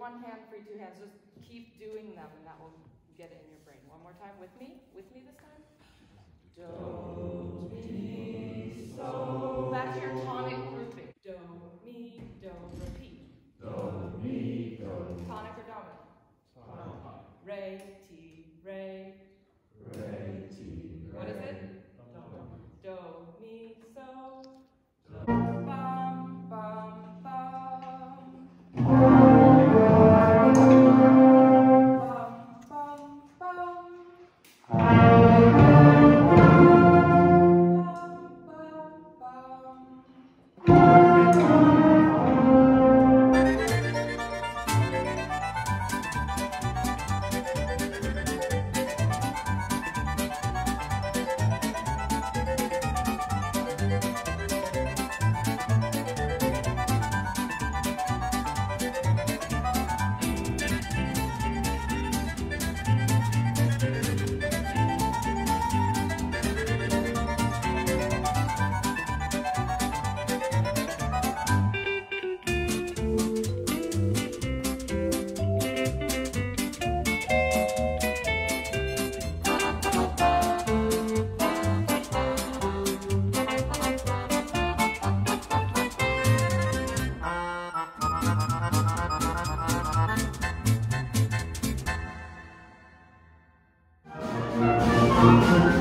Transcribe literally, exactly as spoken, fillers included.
one hand, free two hands. Just keep doing them and that will get it in your brain. One more time with me. With me this time. Do, mi, so. That's your tonic grouping. Do, mi, do, repeat. Do, mi, do. Tonic or dominant? Tonic. Re, ti, re. Re, ti, re. What is it? Dominant. Do, mi, so. Bum, bum, bum. Bum, bum, bum. Thank you.